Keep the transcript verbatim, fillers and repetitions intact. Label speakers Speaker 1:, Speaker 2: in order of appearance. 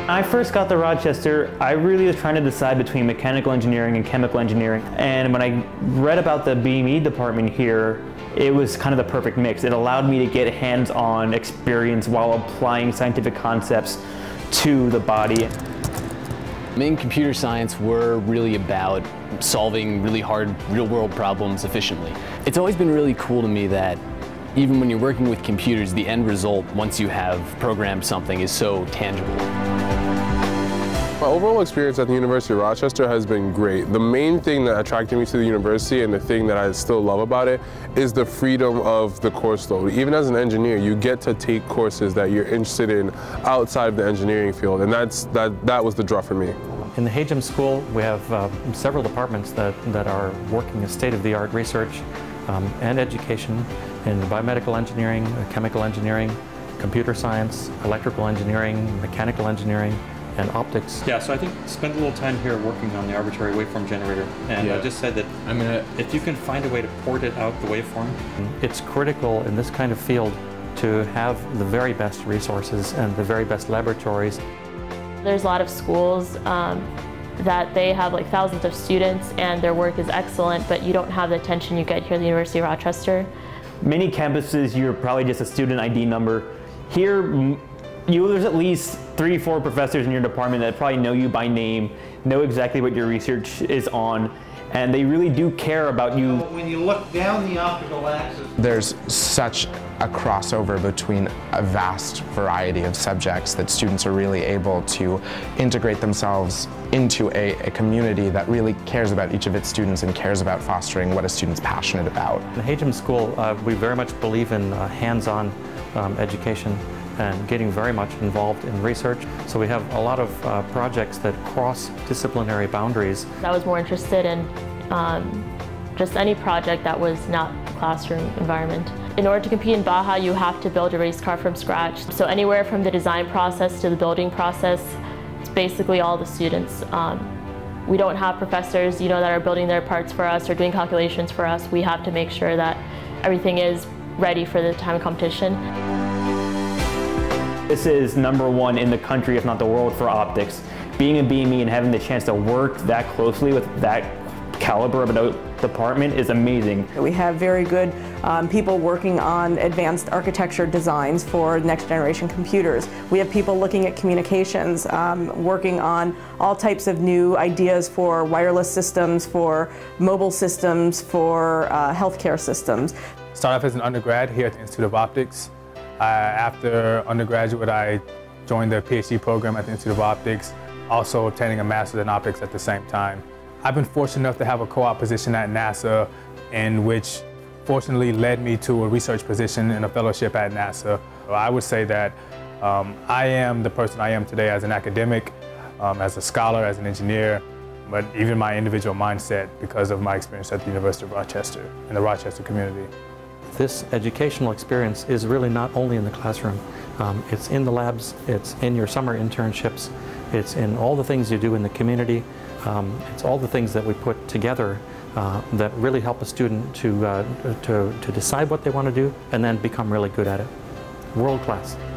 Speaker 1: When I first got to Rochester, I really was trying to decide between mechanical engineering and chemical engineering. And when I read about the B M E department here, it was kind of the perfect mix. It allowed me to get hands-on experience while applying scientific concepts to the body.
Speaker 2: In computer science, we're really about solving really hard real-world problems efficiently. It's always been really cool to me that even when you're working with computers, the end result, once you have programmed something, is so tangible.
Speaker 3: My overall experience at the University of Rochester has been great. The main thing that attracted me to the university, and the thing that I still love about it, is the freedom of the course load. Even as an engineer, you get to take courses that you're interested in outside of the engineering field, and that's, that, that was the draw for me.
Speaker 4: In the Hajim School, we have uh, several departments that, that are working in state-of-the-art research um, and education in biomedical engineering, uh, chemical engineering, computer science, electrical engineering, mechanical engineering, and optics.
Speaker 5: Yeah, so I think spend a little time here working on the arbitrary waveform generator. And
Speaker 6: yeah.
Speaker 5: I just said that, I mean, uh, if you can find a way to port it out the waveform.
Speaker 4: It's critical in this kind of field to have the very best resources and the very best laboratories.
Speaker 7: There's a lot of schools um, that they have like thousands of students and their work is excellent, but you don't have the attention you get here at the University of Rochester.
Speaker 1: Many campuses, you're probably just a student I D number. Here, you, there's at least three, four professors in your department that probably know you by name, know exactly what your research is on, and they really do care about you.
Speaker 8: When you look down the optical axis,
Speaker 6: there's such a crossover between a vast variety of subjects that students are really able to integrate themselves into a, a community that really cares about each of its students and cares about fostering what a student's passionate about.
Speaker 4: In the Hajim School, uh, we very much believe in uh, hands-on um, education and getting very much involved in research. So we have a lot of uh, projects that cross disciplinary boundaries.
Speaker 7: I was more interested in um, just any project that was not classroom environment. In order to compete in Baja, you have to build a race car from scratch. So anywhere from the design process to the building process, it's basically all the students. Um, we don't have professors, you know, that are building their parts for us or doing calculations for us. We have to make sure that everything is ready for the time of competition.
Speaker 1: This is number one in the country, if not the world, for optics. Being a B M E and having the chance to work that closely with that caliber of a department is amazing.
Speaker 9: We have very good um, people working on advanced architecture designs for next generation computers. We have people looking at communications, um, working on all types of new ideas for wireless systems, for mobile systems, for uh, healthcare systems.
Speaker 10: Started off as an undergrad here at the Institute of Optics. Uh, after undergraduate, I joined the PhD program at the Institute of Optics, also obtaining a master's in optics at the same time. I've been fortunate enough to have a co-op position at NASA, in which fortunately led me to a research position and a fellowship at NASA. I would say that um, I am the person I am today as an academic, um, as a scholar, as an engineer, but even my individual mindset because of my experience at the University of Rochester and the Rochester community.
Speaker 4: This educational experience is really not only in the classroom. Um, it's in the labs, it's in your summer internships, it's in all the things you do in the community. Um, it's all the things that we put together uh, that really help a student to, uh, to, to decide what they want to do and then become really good at it. World class.